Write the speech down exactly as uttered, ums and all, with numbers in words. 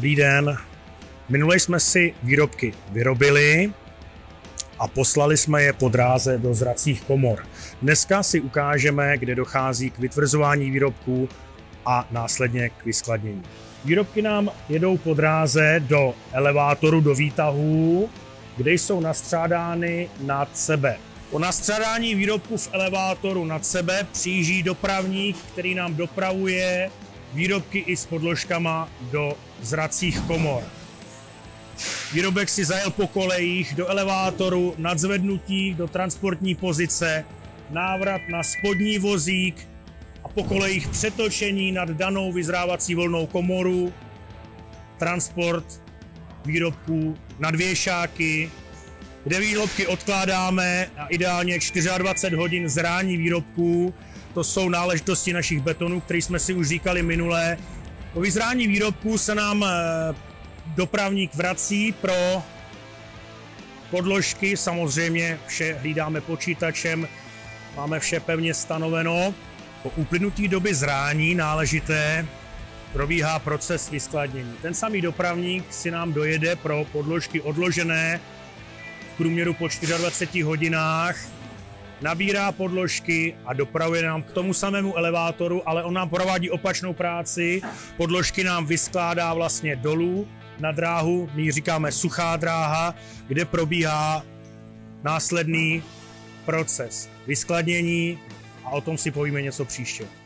Dobrý den. Minule jsme si výrobky vyrobili a poslali jsme je po dráze do zracích komor. Dneska si ukážeme, kde dochází k vytvrzování výrobků a následně k vyskladnění. Výrobky nám jedou po dráze do elevátoru, do výtahů, kde jsou nastřádány nad sebe. Po nastřádání výrobků v elevátoru nad sebe přijíždí dopravník, který nám dopravuje výrobky i s podložkama do zracích komor. Výrobek si zajel po kolejích do elevátoru, nadzvednutí do transportní pozice, návrat na spodní vozík a po kolejích přetočení nad danou vyzrávací volnou komoru, transport výrobků nad věšáky, kde výrobky odkládáme a ideálně dvacet čtyři hodin zrání výrobků. To jsou náležitosti našich betonů, které jsme si už říkali minule. Po vyzrání výrobků se nám dopravník vrací pro podložky, samozřejmě vše hlídáme počítačem, máme vše pevně stanoveno. Po uplynutí doby zrání náležité probíhá proces vyskladnění. Ten samý dopravník si nám dojede pro podložky odložené v průměru po dvaceti čtyřech hodinách, nabírá podložky a dopravuje nám k tomu samému elevátoru, ale on nám provádí opačnou práci. Podložky nám vyskládá vlastně dolů na dráhu, my ji říkáme suchá dráha, kde probíhá následný proces vyskladnění a o tom si povíme něco příště.